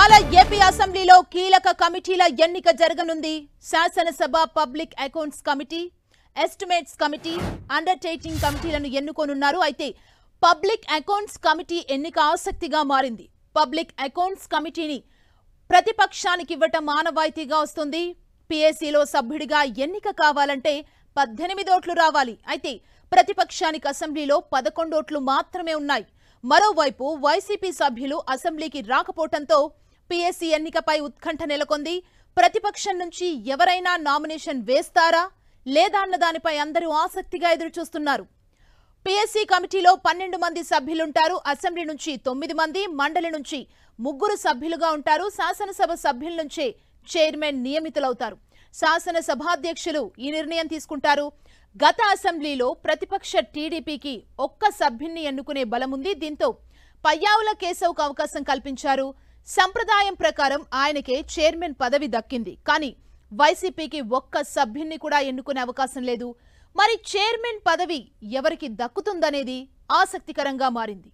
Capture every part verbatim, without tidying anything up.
ఇవాళ ఏపీ అసెంబ్లీలో కీలక కమిటీల ఎన్నిక జరగనుంది. శాసనసభ public accounts committee, estimates committee, undertaking కమిటీలను ఎన్నుకోనున్నారు. అయితే పబ్లిక్ అకౌంట్స్ కమిటీ ఎన్నిక ఆసక్తిగా మారింది. పబ్లిక్ అకౌంట్స్ కమిటీని ప్రతిపక్షానికి ఇవ్వటం ఆనవాయితీగా వస్తుంది. పీఏసీలో సభ్యుడిగా ఎన్నిక కావాలంటే పద్దెనిమిది ఓట్లు రావాలి. అయితే ప్రతిపక్షానికి అసెంబ్లీలో పదకొండు ఓట్లు మాత్రమే ఉన్నాయి. మరోవైపు వైసీపీ సభ్యులు అసెంబ్లీకి రాకపోవడంతో పీఏసీ ఎన్నికపై ఉత్కంఠ నెలకొంది. ప్రతిపక్షం నుంచి ఎవరైనా నామినేషన్ వేస్తారా లేదా అన్న దానిపై అందరూ ఆసక్తిగా ఎదురుచూస్తున్నారు. పీఏసీ కమిటీలో పన్నెండు మంది సభ్యులుంటారు. అసెంబ్లీ నుంచి తొమ్మిది మంది, మండలి నుంచి ముగ్గురు సభ్యులుగా ఉంటారు. శాసనసభ సభ్యుల నుంచే చైర్మన్ నియమితులవుతారు. శాసనసభాధ్యక్షులు ఈ నిర్ణయం తీసుకుంటారు. గత అసెంబ్లీలో ప్రతిపక్ష టీడీపీకి ఒక్క సభ్యున్ని ఎన్నుకునే బలముంది. దీంతో పయ్యావుల కేశవ్కు అవకాశం కల్పించారు. సంప్రదాయం ప్రకారం ఆయనకే చైర్మన్ పదవి దక్కింది. కానీ వైసీపీకి ఒక్క సభ్యున్ని కూడా ఎన్నుకునే అవకాశం లేదు. మరి చైర్మన్ పదవి ఎవరికి దక్కుతుందనేది ఆసక్తికరంగా మారింది.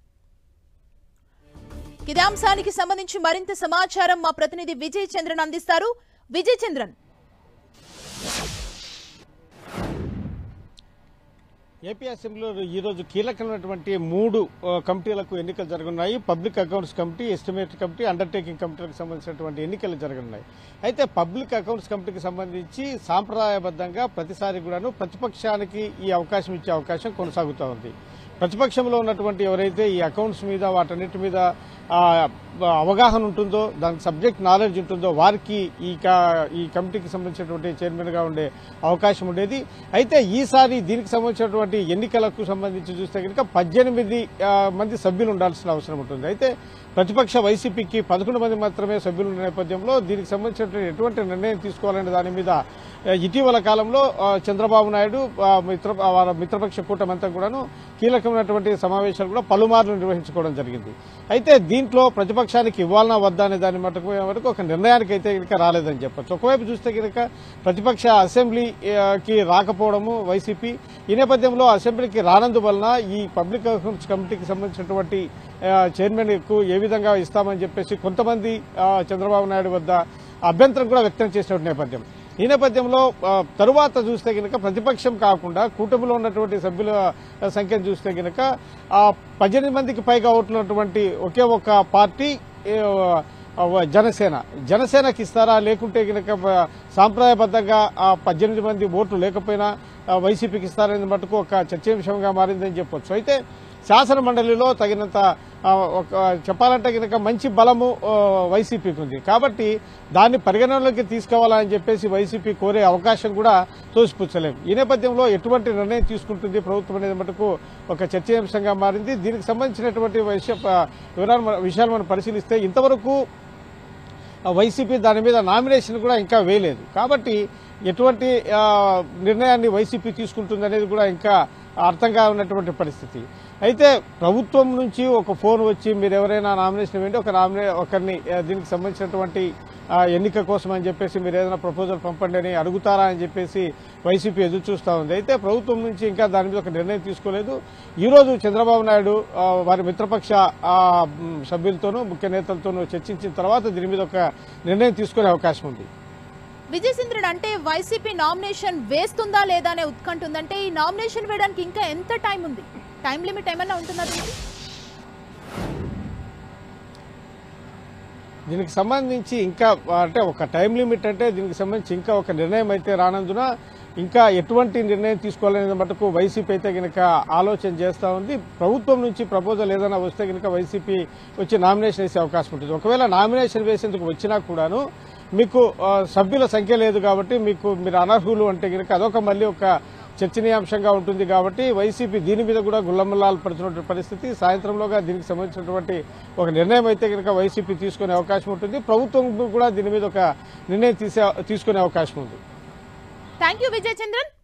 ఇదే అంశానికి సంబంధించి మరింత సమాచారం మా ప్రతినిధి విజయ్ చంద్రన్ అందిస్తారు. విజయ్ చంద్రన్, ఏపీ అసెంబ్లీలో ఈరోజు కీలకమైనటువంటి మూడు కమిటీలకు ఎన్నికలు జరగనున్నాయి. Public accounts committee, estimate committee, undertaking కమిటీలకు సంబంధించినటువంటి ఎన్నికలు జరగనున్నాయి. అయితే పబ్లిక్ అకౌంట్స్ కమిటీకి సంబంధించి సాంప్రదాయబద్ధంగా ప్రతిసారి కూడాను ప్రతిపక్షానికి ఈ అవకాశం ఇచ్చే అవకాశం కొనసాగుతూ ఉంది. ప్రతిపక్షంలో ఉన్నటువంటి ఎవరైతే ఈ అకౌంట్స్ మీద వాటన్నిటి మీద అవగాహన ఉంటుందో, దానికి సబ్జెక్ట్ నాలెడ్జ్ ఉంటుందో వారికి ఈ ఈ కమిటీకి సంబంధించినటువంటి చైర్మన్ గా ఉండే అవకాశం ఉండేది. అయితే ఈసారి దీనికి సంబంధించినటువంటి ఎన్నికలకు సంబంధించి చూస్తే కనుక పద్దెనిమిది మంది సభ్యులు ఉండాల్సిన అవసరం ఉంటుంది. అయితే ప్రతిపక్ష వైసీపీకి పదకొండు మంది మాత్రమే సభ్యులు ఉన్న నేపథ్యంలో దీనికి సంబంధించినటువంటి ఎటువంటి నిర్ణయం తీసుకోవాలనే దాని మీద ఇటీవల కాలంలో చంద్రబాబు నాయుడు మిత్ర మిత్రపక్ష కూటమంతా కూడాను కీలకమైనటువంటి సమావేశాలు కూడా పలుమార్లు నిర్వహించుకోవడం జరిగింది. అయితే దీంట్లో ప్రతిపక్షానికి ఇవ్వాలన్నా వద్దా అనే దాని మటుకు వరకు ఒక నిర్ణయానికి అయితే కనుక రాలేదని చెప్పొచ్చు. ఒకవైపు చూస్తే కనుక ప్రతిపక్ష అసెంబ్లీకి రాకపోవడము వైసీపీ, ఈ నేపథ్యంలో అసెంబ్లీకి రానందువలన ఈ పబ్లిక్ అకౌంట్స్ కమిటీకి సంబంధించినటువంటి చైర్మన్ కు ఏ విధంగా ఇస్తామని చెప్పేసి కొంతమంది చంద్రబాబు నాయుడు వద్ద అభ్యంతరం కూడా వ్యక్తం చేసినటువంటి నేపథ్యం. ఈ నేపథ్యంలో తరువాత చూస్తే కనుక ప్రతిపక్షం కాకుండా కూటమిలో ఉన్నటువంటి సభ్యుల సంఖ్యను చూస్తే కనుక పద్దెనిమిది మందికి పైగా ఓట్లున్నటువంటి ఒకే ఒక పార్టీ జనసేన. జనసేనకి ఇస్తారా లేకుంటే కనుక సాంప్రదాయబద్ధంగా పద్దెనిమిది మంది ఓట్లు లేకపోయినా వైసీపీకి ఇస్తారనేది మటుకు ఒక చర్చాంశంగా మారిందని చెప్పొచ్చు. అయితే శాసన మండలిలో తగినంత చెప్పాలంటే కనుక మంచి బలము వైసీపీకి ఉంది. కాబట్టి దాన్ని పరిగణనలోకి తీసుకోవాలని చెప్పేసి వైసీపీ కోరే అవకాశం కూడా తోసిపుచ్చలేం. ఈ నేపథ్యంలో ఎటువంటి నిర్ణయం తీసుకుంటుంది ప్రభుత్వం అనేది మటుకు ఒక చర్చాంశంగా మారింది. దీనికి సంబంధించినటువంటి విషయాలు మనం పరిశీలిస్తే ఇంతవరకు వైసీపీ దాని మీద నామినేషన్ కూడా ఇంకా వేయలేదు. కాబట్టి ఎటువంటి నిర్ణయాన్ని వైసీపీ తీసుకుంటుంది అనేది కూడా ఇంకా అర్థంగా ఉన్నటువంటి పరిస్థితి. అయితే ప్రభుత్వం నుంచి ఒక ఫోన్ వచ్చి మీరు ఎవరైనా నామినేషన్ ఇవ్వండి, ఒక నామినే ఒకరిని దీనికి సంబంధించినటువంటి ఎన్నిక కోసం అని చెప్పేసి మీరు ఏదైనా ప్రపోజల్ పంపండి అని అడుగుతారా అని చెప్పేసి వైసీపీ ఎదురు చూస్తూ ఉంది. అయితే ప్రభుత్వం నుంచి ఇంకా దాని మీద ఒక నిర్ణయం తీసుకోలేదు. ఈ రోజు చంద్రబాబు నాయుడు వారి మిత్రపక్ష సభ్యులతోనూ ముఖ్య నేతలతోనూ చర్చించిన తర్వాత దీని మీద ఒక నిర్ణయం తీసుకునే అవకాశం ఉంది. విజయ్ చంద్రన్, అంటే వైసీపీ నామినేషన్ వేస్తుందా లేదా అనే ఉత్కంఠ ఉందంటే ఈ నామినేషన్ వేయడానికి ఇంకా ఎంత టైం ఉంది? టైం లిమిట్ ఏమన్నా ఉంటుందా? దీనికి సంబంధించి ఇంకా అంటే ఒక టైం లిమిట్ అంటే దీనికి సంబంధించి ఇంకా ఒక నిర్ణయం అయితే రానందున ఇంకా ఎటువంటి నిర్ణయం తీసుకోవాలనే మటుకు వైసీపీ అయితే కనుక ఆలోచన చేస్తూ ఉంది. ప్రభుత్వం నుంచి ప్రపోజల్ ఏదైనా వస్తే కనుక వైసీపీ వచ్చి నామినేషన్ వేసే అవకాశం ఉంటుంది. ఒకవేళ నామినేషన్ వేసేందుకు వచ్చినా కూడాను మీకు సభ్యుల సంఖ్య లేదు కాబట్టి మీకు మీరు అనర్హులు అంటే కనుక అదొక మళ్ళీ ఒక చర్చనీయాంశంగా ఉంటుంది. కాబట్టి వైసీపీ దీని మీద కూడా గుల్లమల్లాలు పడుతున్నటువంటి పరిస్థితి. సాయంత్రంలోగా దీనికి సంబంధించినటువంటి ఒక నిర్ణయం అయితే కనుక వైసీపీ తీసుకునే అవకాశం ఉంటుంది. ప్రభుత్వం కూడా దీని మీద ఒక నిర్ణయం తీసుకునే అవకాశం ఉంది. Thank you Vijay Chandran.